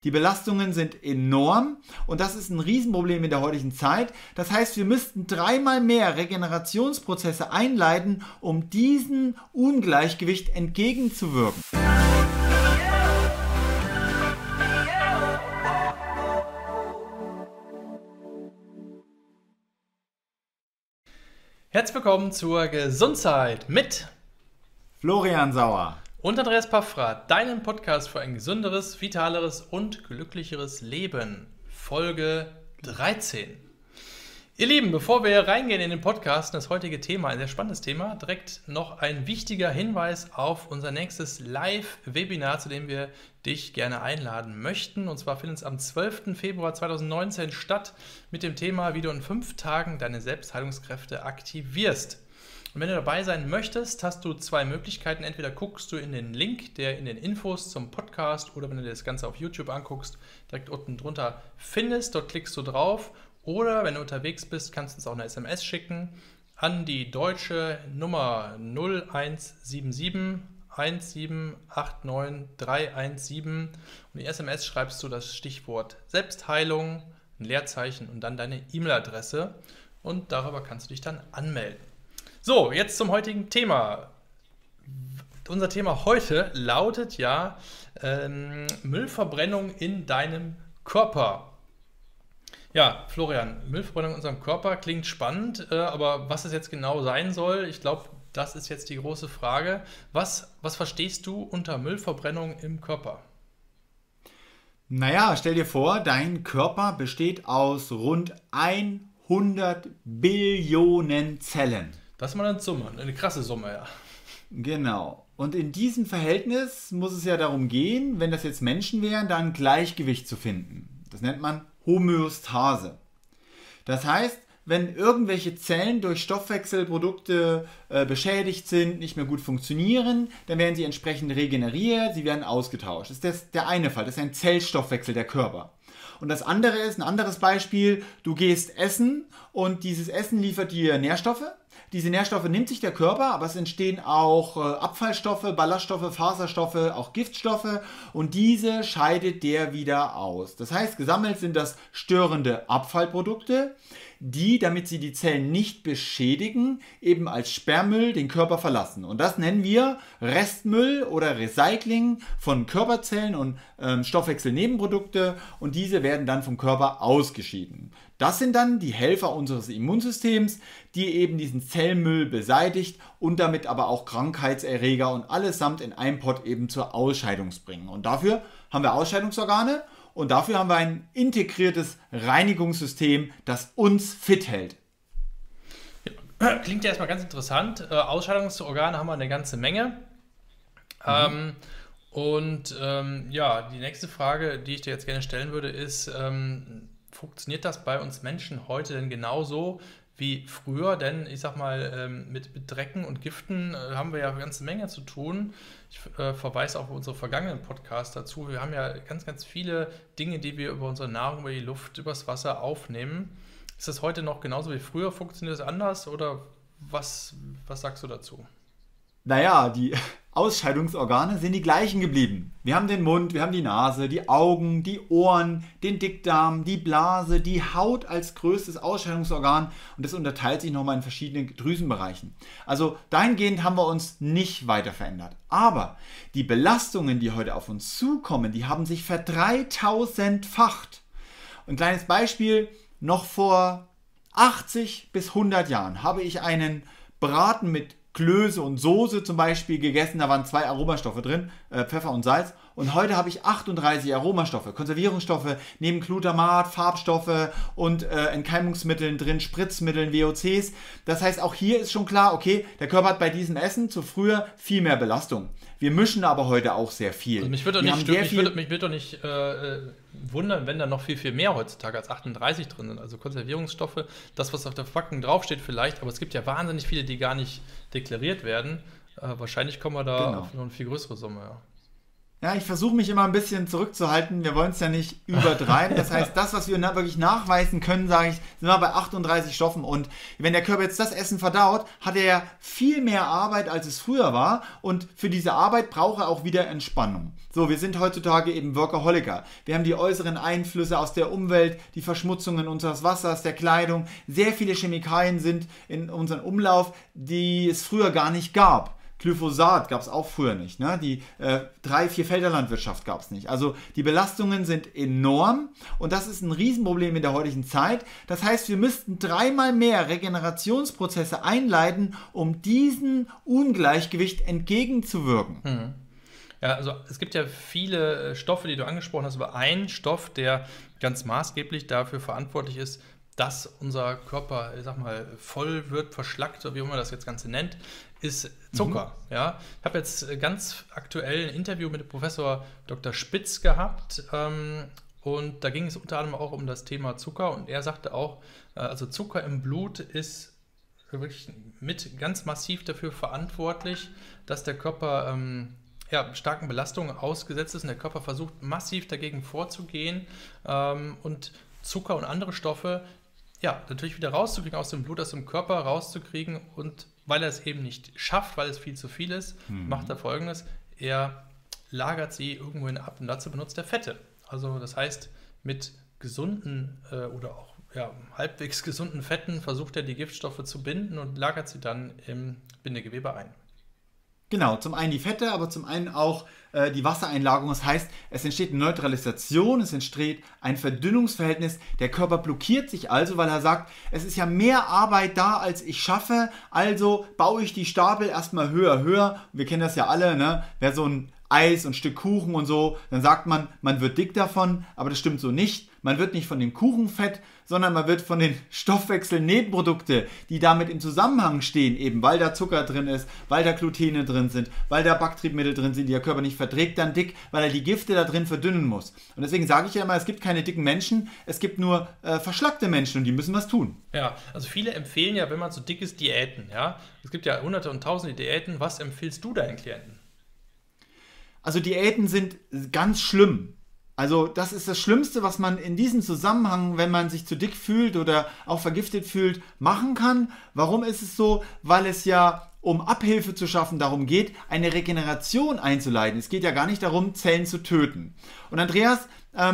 Die Belastungen sind enorm und das ist ein Riesenproblem in der heutigen Zeit. Das heißt, wir müssten 3-mal mehr Regenerationsprozesse einleiten, um diesem Ungleichgewicht entgegenzuwirken. Herzlich willkommen zur Gesundheit mit Florian Sauer und Andreas Paffrath, deinem Podcast für ein gesünderes, vitaleres und glücklicheres Leben. Folge 13. Ihr Lieben, bevor wir reingehen in den Podcast, das heutige Thema, ein sehr spannendes Thema, direkt noch ein wichtiger Hinweis auf unser nächstes Live-Webinar, zu dem wir dich gerne einladen möchten. Und zwar findet es am 12. Februar 2019 statt mit dem Thema, wie du in 5 Tagen deine Selbstheilungskräfte aktivierst. Und wenn du dabei sein möchtest, hast du 2 Möglichkeiten. Entweder guckst du in den Link, der in den Infos zum Podcast, oder wenn du dir das Ganze auf YouTube anguckst, direkt unten drunter findest, dort klickst du drauf. Oder wenn du unterwegs bist, kannst du uns auch eine SMS schicken an die deutsche Nummer 0177 1789 317. Und die SMS schreibst du das Stichwort Selbstheilung, ein Leerzeichen und dann deine E-Mail-Adresse. Und darüber kannst du dich dann anmelden. So, jetzt zum heutigen Thema. Unser Thema heute lautet ja Müllverbrennung in deinem Körper. Ja, Florian, Müllverbrennung in unserem Körper klingt spannend, aber was es jetzt genau sein soll, ich glaube, das ist jetzt die große Frage. Was verstehst du unter Müllverbrennung im Körper? Naja, stell dir vor, dein Körper besteht aus rund 100 Billionen Zellen. Das ist mal eine Summe, eine krasse Summe, ja. Genau. Und in diesem Verhältnis muss es ja darum gehen, wenn das jetzt Menschen wären, da ein Gleichgewicht zu finden. Das nennt man Homöostase. Das heißt, wenn irgendwelche Zellen durch Stoffwechselprodukte beschädigt sind, nicht mehr gut funktionieren, dann werden sie entsprechend regeneriert, sie werden ausgetauscht. Das ist der eine Fall, das ist ein Zellstoffwechsel der Körper. Und das andere ist, ein anderes Beispiel, du gehst essen und dieses Essen liefert dir Nährstoffe. Diese Nährstoffe nimmt sich der Körper, aber es entstehen auch Abfallstoffe, Ballaststoffe, Faserstoffe, auch Giftstoffe und diese scheidet der wieder aus. Das heißt, gesammelt sind das störende Abfallprodukte, die, damit sie die Zellen nicht beschädigen, eben als Sperrmüll den Körper verlassen. Und das nennen wir Restmüll oder Recycling von Körperzellen und Stoffwechselnebenprodukte und diese werden dann vom Körper ausgeschieden. Das sind dann die Helfer unseres Immunsystems, die eben diesen Zellmüll beseitigt und damit aber auch Krankheitserreger und allesamt in einem Pott eben zur Ausscheidung bringen. Und dafür haben wir Ausscheidungsorgane und dafür haben wir ein integriertes Reinigungssystem, das uns fit hält. Ja, klingt ja erstmal ganz interessant. Ausscheidungsorgane haben wir eine ganze Menge. Ja, die nächste Frage, die ich dir jetzt gerne stellen würde, ist, funktioniert das bei uns Menschen heute denn genauso wie früher? Denn ich sag mal, mit Drecken und Giften haben wir ja eine ganze Menge zu tun. Ich verweise auch auf unsere vergangenen Podcasts dazu. Wir haben ja ganz, ganz viele Dinge, die wir über unsere Nahrung, über die Luft, übers Wasser aufnehmen. Ist das heute noch genauso wie früher? Funktioniert das anders oder was sagst du dazu? Naja, die Ausscheidungsorgane sind die gleichen geblieben. Wir haben den Mund, wir haben die Nase, die Augen, die Ohren, den Dickdarm, die Blase, die Haut als größtes Ausscheidungsorgan und das unterteilt sich nochmal in verschiedene Drüsenbereichen. Also dahingehend haben wir uns nicht weiter verändert. Aber die Belastungen, die heute auf uns zukommen, die haben sich ver3000-facht. Ein kleines Beispiel, noch vor 80 bis 100 Jahren habe ich einen Braten mit Klöße und Soße zum Beispiel gegessen, da waren 2 Aromastoffe drin, Pfeffer und Salz. Und heute habe ich 38 Aromastoffe, Konservierungsstoffe, neben Glutamat, Farbstoffe und Entkeimungsmitteln drin, Spritzmitteln, VOCs. Das heißt, auch hier ist schon klar, okay, der Körper hat bei diesem Essen zu früher viel mehr Belastung. Wir mischen aber heute auch sehr viel. Also mich würde doch nicht wundern, wenn da noch viel, viel mehr heutzutage als 38 drin sind. Also Konservierungsstoffe, das, was auf der Verpackung draufsteht vielleicht, aber es gibt ja wahnsinnig viele, die gar nicht deklariert werden. Wahrscheinlich kommen wir da auf noch eine viel größere Summe. Ja. Ja, ich versuche mich immer ein bisschen zurückzuhalten. Wir wollen es ja nicht übertreiben. Das heißt, das, was wir wirklich nachweisen können, sage ich, sind wir bei 38 Stoffen. Und wenn der Körper jetzt das Essen verdaut, hat er ja viel mehr Arbeit, als es früher war. Und für diese Arbeit braucht er auch wieder Entspannung. So, wir sind heutzutage eben Workaholiker. Wir haben die äußeren Einflüsse aus der Umwelt, die Verschmutzungen unseres Wassers, der Kleidung. Sehr viele Chemikalien sind in unserem Umlauf, die es früher gar nicht gab. Glyphosat gab es auch früher nicht. Ne? Die 3-4-Felder-Landwirtschaft gab es nicht. Also die Belastungen sind enorm und das ist ein Riesenproblem in der heutigen Zeit. Das heißt, wir müssten 3-mal mehr Regenerationsprozesse einleiten, um diesem Ungleichgewicht entgegenzuwirken. Ja, also es gibt ja viele Stoffe, die du angesprochen hast, aber ein Stoff, der ganz maßgeblich dafür verantwortlich ist, dass unser Körper, ich sag mal, voll wird, verschlackt, wie man das jetzt Ganze nennt, ist Zucker. Ja? Ich habe jetzt ganz aktuell ein Interview mit dem Professor Dr. Spitz gehabt und da ging es unter anderem auch um das Thema Zucker und er sagte auch, also Zucker im Blut ist wirklich mit ganz massiv dafür verantwortlich, dass der Körper starken Belastungen ausgesetzt ist und der Körper versucht massiv dagegen vorzugehen und Zucker und andere Stoffe natürlich wieder rauszukriegen aus dem Blut, aus dem Körper rauszukriegen und weil er es eben nicht schafft, weil es viel zu viel ist, macht er Folgendes, er lagert sie irgendwohin ab und dazu benutzt er Fette. Also das heißt, mit gesunden oder auch halbwegs gesunden Fetten versucht er die Giftstoffe zu binden und lagert sie dann im Bindegewebe ein. Genau, zum einen die Fette, aber zum einen auch die Wassereinlagerung. Das heißt, es entsteht eine Neutralisation, es entsteht ein Verdünnungsverhältnis. Der Körper blockiert sich also, weil er sagt, es ist ja mehr Arbeit da, als ich schaffe. Also baue ich die Stapel erstmal höher. Wir kennen das ja alle, ne? Wer so ein Eis und Stück Kuchen und so, dann sagt man, man wird dick davon, aber das stimmt so nicht. Man wird nicht von dem Kuchen fett, sondern man wird von den Stoffwechselnebenprodukten, die damit im Zusammenhang stehen, eben weil da Zucker drin ist, weil da Glutene drin sind, weil da Backtriebmittel drin sind, die der Körper nicht verträgt, dann dick, weil er die Gifte da drin verdünnen muss. Und deswegen sage ich ja immer, es gibt keine dicken Menschen, es gibt nur verschlackte Menschen und die müssen was tun. Ja, also viele empfehlen ja, wenn man so dick ist, Diäten. Ja? Es gibt ja hunderte und tausende Diäten. Was empfiehlst du deinen Klienten? Also Diäten sind ganz schlimm. Also das ist das Schlimmste, was man in diesem Zusammenhang, wenn man sich zu dick fühlt oder auch vergiftet fühlt, machen kann. Warum ist es so? Weil es ja, um Abhilfe zu schaffen, darum geht, eine Regeneration einzuleiten. Es geht ja gar nicht darum, Zellen zu töten. Und Andreas,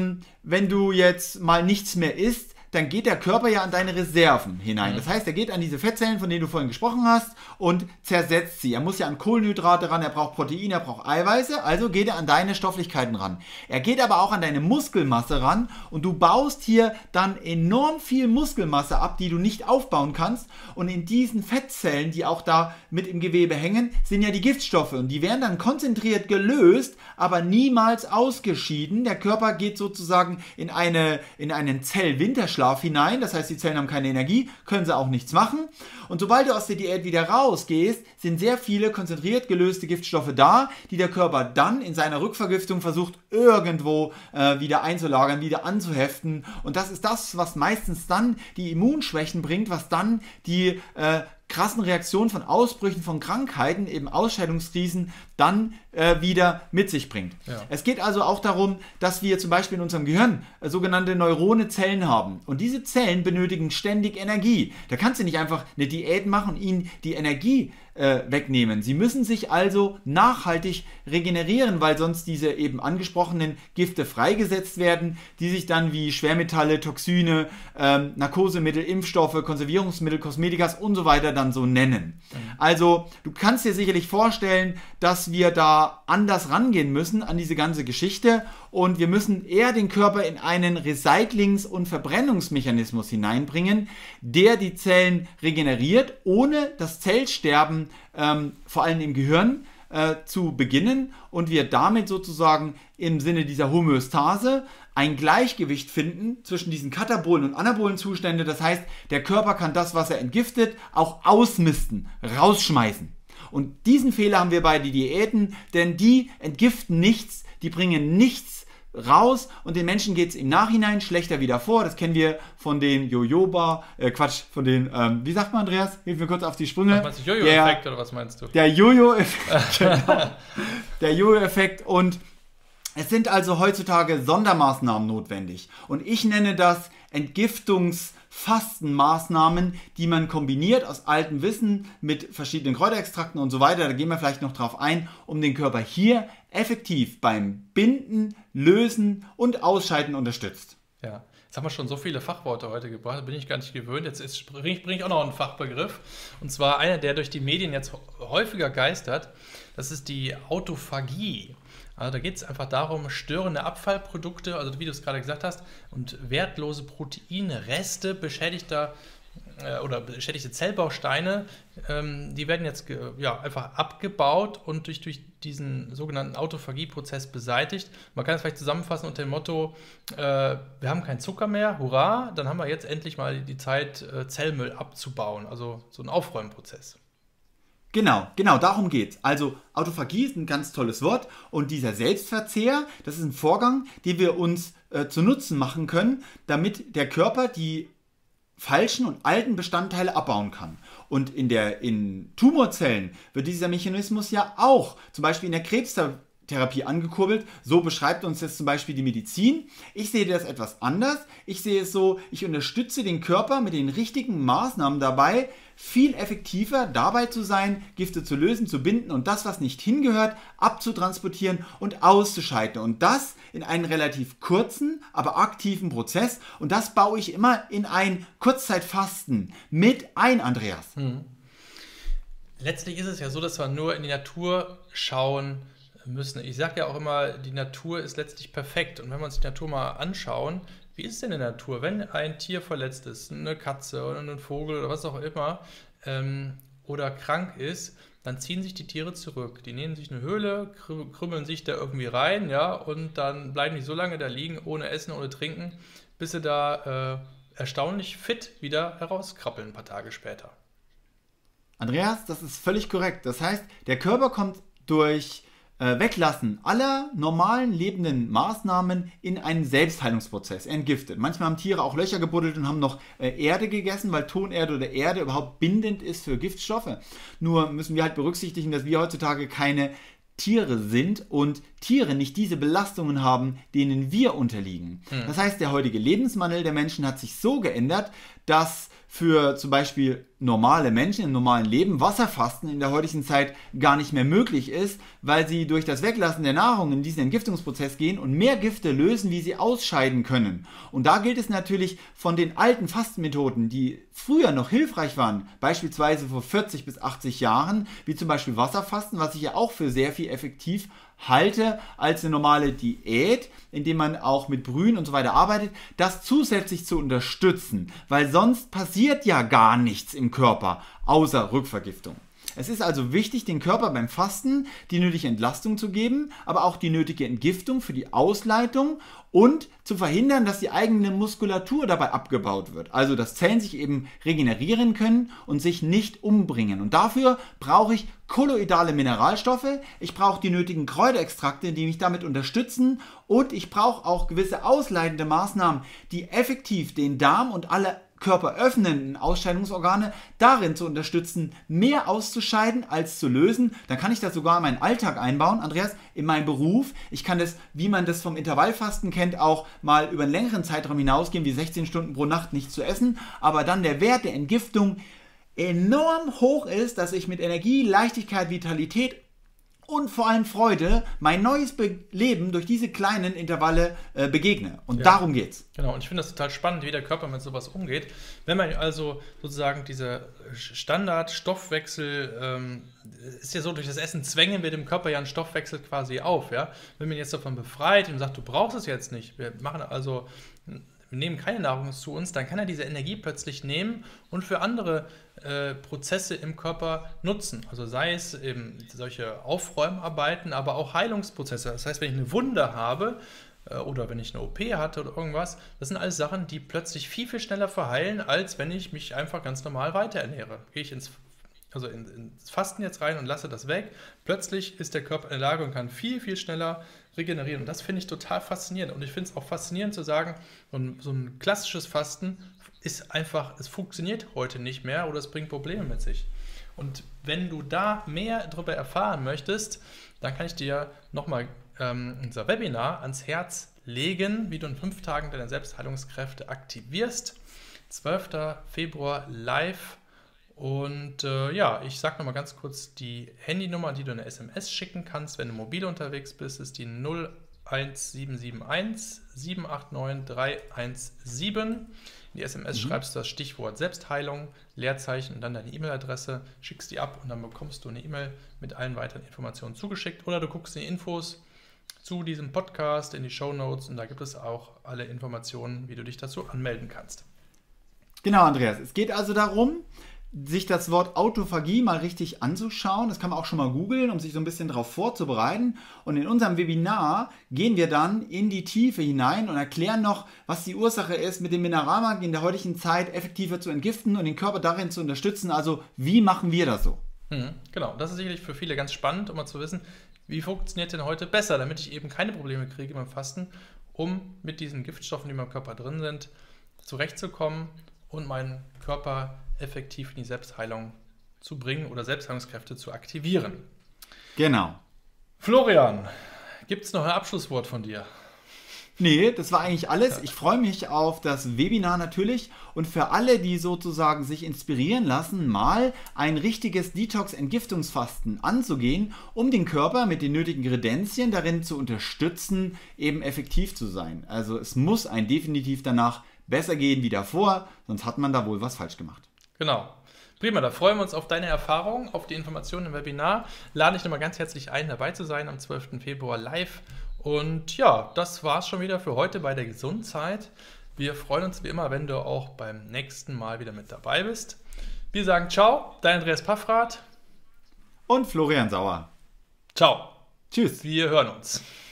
wenn du jetzt mal nichts mehr isst, dann geht der Körper ja an deine Reserven hinein. Das heißt, er geht an diese Fettzellen, von denen du vorhin gesprochen hast, und zersetzt sie. Er muss ja an Kohlenhydrate ran, er braucht Protein, er braucht Eiweiße, also geht er an deine Stofflichkeiten ran. Er geht aber auch an deine Muskelmasse ran und du baust hier dann enorm viel Muskelmasse ab, die du nicht aufbauen kannst. Und in diesen Fettzellen, die auch da mit im Gewebe hängen, sind ja die Giftstoffe und die werden dann konzentriert gelöst, aber niemals ausgeschieden. Der Körper geht sozusagen in einen Zellwinterschlaf hinein, das heißt, die Zellen haben keine Energie, können sie auch nichts machen. Und sobald du aus der Diät wieder rausgehst, sind sehr viele konzentriert gelöste Giftstoffe da, die der Körper dann in seiner Rückvergiftung versucht, irgendwo wieder einzulagern, wieder anzuheften. Und das ist das, was meistens dann die Immunschwächen bringt, was dann die krassen Reaktionen von Ausbrüchen von Krankheiten, eben Ausscheidungskrisen, dann wieder mit sich bringt. Ja. Es geht also auch darum, dass wir zum Beispiel in unserem Gehirn sogenannte Neurone-Zellen haben. Und diese Zellen benötigen ständig Energie. Da kannst du nicht einfach eine Diät machen und ihnen die Energie wegnehmen. Sie müssen sich also nachhaltig regenerieren, weil sonst diese eben angesprochenen Gifte freigesetzt werden, die sich dann wie Schwermetalle, Toxine, Narkosemittel, Impfstoffe, Konservierungsmittel, Kosmetikas und so weiter dann so nennen. Also du kannst dir sicherlich vorstellen, dass wir da anders rangehen müssen an diese ganze Geschichte und wir müssen eher den Körper in einen Recyclings- und Verbrennungsmechanismus hineinbringen, der die Zellen regeneriert, ohne das Zellsterben vor allem im Gehirn zu beginnen und wir damit sozusagen im Sinne dieser Homöostase ein Gleichgewicht finden zwischen diesen katabolen und anabolen Zuständen. Das heißt, der Körper kann das, was er entgiftet, auch ausmisten, rausschmeißen. Und diesen Fehler haben wir bei den Diäten, denn die entgiften nichts, die bringen nichts raus und den Menschen geht es im Nachhinein schlechter wieder vor. Das kennen wir von den von den, wie sagt man, Andreas? Hilf mir kurz auf die Sprünge. Was meinst du, Jojo-Effekt oder was meinst du? Der Jojo-Effekt, genau. Der Jojo-Effekt und Es sind also heutzutage Sondermaßnahmen notwendig und ich nenne das Entgiftungsfastenmaßnahmen, die man kombiniert aus altem Wissen mit verschiedenen Kräuterextrakten und so weiter, da gehen wir vielleicht noch drauf ein, um den Körper hier effektiv beim Binden, Lösen und Ausscheiden unterstützt. Ja, jetzt haben wir schon so viele Fachworte heute gebracht, da bin ich gar nicht gewöhnt. Jetzt bringe ich auch noch einen Fachbegriff. Und zwar einer, der durch die Medien jetzt häufiger geistert. Das ist die Autophagie. Also da geht es einfach darum, störende Abfallprodukte, also wie du es gerade gesagt hast, und wertlose Proteinreste beschädigte Zellbausteine, die werden jetzt einfach abgebaut und durch diesen sogenannten Autophagie-Prozess beseitigt. Man kann es vielleicht zusammenfassen unter dem Motto, wir haben keinen Zucker mehr, hurra, dann haben wir jetzt endlich mal die Zeit, Zellmüll abzubauen, also so ein Aufräumprozess. Genau, darum geht's. Also Autophagie ist ein ganz tolles Wort und dieser Selbstverzehr, das ist ein Vorgang, den wir uns zu Nutzen machen können, damit der Körper die falschen und alten Bestandteile abbauen kann. Und in Tumorzellen wird dieser Mechanismus ja auch zum Beispiel in der Krebstherapie angekurbelt. So beschreibt uns das zum Beispiel die Medizin. Ich sehe das etwas anders. Ich sehe es so, ich unterstütze den Körper mit den richtigen Maßnahmen dabei, viel effektiver dabei zu sein, Gifte zu lösen, zu binden und das, was nicht hingehört, abzutransportieren und auszuscheiden. Und das in einen relativ kurzen, aber aktiven Prozess. Und das baue ich immer in ein Kurzzeitfasten mit ein, Andreas. Letztlich ist es ja so, dass wir nur in die Natur schauen müssen. Ich sage ja auch immer, die Natur ist letztlich perfekt. Und wenn wir uns die Natur mal anschauen, wie ist es denn in der Natur, wenn ein Tier verletzt ist, eine Katze oder ein Vogel oder was auch immer, oder krank ist, dann ziehen sich die Tiere zurück. Die nehmen sich eine Höhle, krümmeln sich da irgendwie rein, ja, und dann bleiben die so lange da liegen, ohne Essen, ohne Trinken, bis sie da erstaunlich fit wieder herauskrabbeln ein paar Tage später. Andreas, das ist völlig korrekt. Das heißt, der Körper kommt durch Weglassen aller normalen lebenden Maßnahmen in einen Selbstheilungsprozess. Er entgiftet. Manchmal haben Tiere auch Löcher gebuddelt und haben noch Erde gegessen, weil Tonerde oder Erde überhaupt bindend ist für Giftstoffe. Nur müssen wir halt berücksichtigen, dass wir heutzutage keine Tiere sind und Tiere nicht diese Belastungen haben, denen wir unterliegen. Das heißt, der heutige Lebenswandel der Menschen hat sich so geändert, dass für zum Beispiel normale Menschen im normalen Leben Wasserfasten in der heutigen Zeit gar nicht mehr möglich ist, weil sie durch das Weglassen der Nahrung in diesen Entgiftungsprozess gehen und mehr Gifte lösen, wie sie ausscheiden können. Und da gilt es natürlich von den alten Fastenmethoden, die früher noch hilfreich waren, beispielsweise vor 40 bis 80 Jahren, wie zum Beispiel Wasserfasten, was ich ja auch für sehr viel effektiv halte als eine normale Diät, indem man auch mit Brühen und so weiter arbeitet, das zusätzlich zu unterstützen, weil sonst passiert ja gar nichts im Körper, außer Rückvergiftung. Es ist also wichtig, den Körper beim Fasten die nötige Entlastung zu geben, aber auch die nötige Entgiftung für die Ausleitung und zu verhindern, dass die eigene Muskulatur dabei abgebaut wird. Also, dass Zellen sich eben regenerieren können und sich nicht umbringen. Und dafür brauche ich kolloidale Mineralstoffe, ich brauche die nötigen Kräuterextrakte, die mich damit unterstützen und ich brauche auch gewisse ausleitende Maßnahmen, die effektiv den Darm und alle körperöffnenden Ausscheidungsorgane darin zu unterstützen, mehr auszuscheiden als zu lösen. Dann kann ich das sogar in meinen Alltag einbauen, Andreas, in meinen Beruf. Ich kann das, wie man das vom Intervallfasten kennt, auch mal über einen längeren Zeitraum hinausgehen, wie 16 Stunden pro Nacht nichts zu essen, aber dann der Wert der Entgiftung enorm hoch ist, dass ich mit Energie, Leichtigkeit, Vitalität und vor allem Freude mein neues Leben durch diese kleinen Intervalle begegne. Und darum geht's. Genau, und ich finde das total spannend, wie der Körper mit sowas umgeht. Wenn man also sozusagen diese Standardstoffwechsel, ist ja so, durch das Essen zwängen wir dem Körper ja einen Stoffwechsel quasi auf. Ja? Wenn man jetzt davon befreit und sagt, du brauchst es jetzt nicht, wir nehmen keine Nahrung zu uns, dann kann er diese Energie plötzlich nehmen und für andere Prozesse im Körper nutzen. Also sei es eben solche Aufräumarbeiten, aber auch Heilungsprozesse. Das heißt, wenn ich eine Wunde habe oder wenn ich eine OP hatte oder irgendwas, das sind alles Sachen, die plötzlich viel, viel schneller verheilen, als wenn ich mich einfach ganz normal weiter ernähre. Gehe ich ins Fasten jetzt rein und lasse das weg. Plötzlich ist der Körper in der Lage und kann viel, viel schneller regenerieren. Und das finde ich total faszinierend. Und ich finde es auch faszinierend zu sagen, so ein klassisches Fasten ist einfach, es funktioniert heute nicht mehr oder es bringt Probleme mit sich. Und wenn du da mehr darüber erfahren möchtest, dann kann ich dir nochmal unser Webinar ans Herz legen, wie du in 5 Tagen deine Selbstheilungskräfte aktivierst. 12. Februar live. Und ich sage nochmal ganz kurz die Handynummer, die du eine SMS schicken kannst, wenn du mobil unterwegs bist, ist die 01771 789 317. In die SMS schreibst du das Stichwort Selbstheilung, Leerzeichen und dann deine E-Mail-Adresse, schickst die ab und dann bekommst du eine E-Mail mit allen weiteren Informationen zugeschickt. Oder du guckst in die Infos zu diesem Podcast, in die Shownotes und da gibt es auch alle Informationen, wie du dich dazu anmelden kannst. Genau, Andreas. Es geht also darum, sich das Wort Autophagie mal richtig anzuschauen. Das kann man auch schon mal googeln, um sich so ein bisschen darauf vorzubereiten. Und in unserem Webinar gehen wir dann in die Tiefe hinein und erklären noch, was die Ursache ist, mit dem Mineralmangel in der heutigen Zeit effektiver zu entgiften und den Körper darin zu unterstützen. Also, wie machen wir das so? Genau, das ist sicherlich für viele ganz spannend, um mal zu wissen, wie funktioniert denn heute besser, damit ich eben keine Probleme kriege beim Fasten, um mit diesen Giftstoffen, die in meinem Körper drin sind, zurechtzukommen und meinen Körper effektiv in die Selbstheilung zu bringen oder Selbstheilungskräfte zu aktivieren. Genau. Florian, gibt es noch ein Abschlusswort von dir? Nee, das war eigentlich alles. Ich freue mich auf das Webinar natürlich und für alle, die sozusagen sich inspirieren lassen, mal ein richtiges Detox-Entgiftungsfasten anzugehen, um den Körper mit den nötigen Ingredienzien darin zu unterstützen, eben effektiv zu sein. Also es muss ein definitiv danach besser gehen wie davor, sonst hat man da wohl was falsch gemacht. Genau. Prima, da freuen wir uns auf deine Erfahrungen, auf die Informationen im Webinar. Lade dich nochmal ganz herzlich ein, dabei zu sein am 12. Februar live. Und ja, das war's schon wieder für heute bei der Gesundheit. Wir freuen uns wie immer, wenn du auch beim nächsten Mal wieder mit dabei bist. Wir sagen ciao, dein Andreas Paffrath und Florian Sauer. Ciao. Tschüss. Wir hören uns.